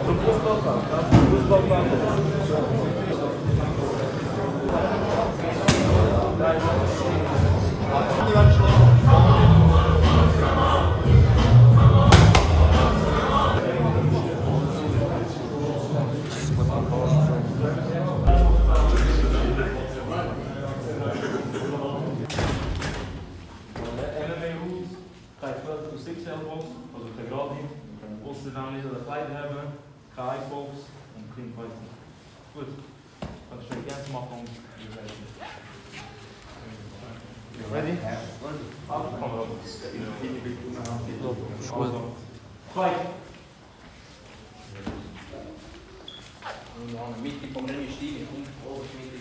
Also der gerade hin, Osteranalyse oder Kleid haben, keine Icebox und Clean Fighting. Gut, kannst du gerne machen. Ready? Also, Fight! Mitte vom Rennen steigen und oben Mitte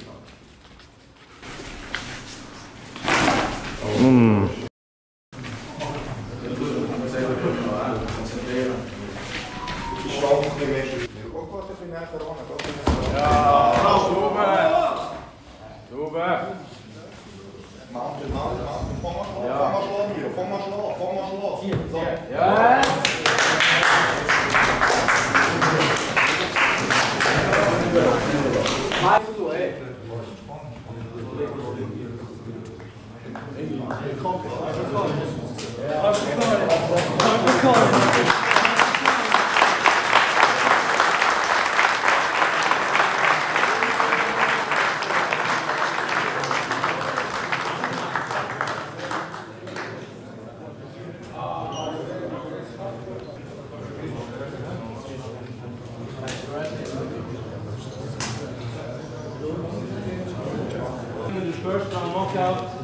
First round knockout.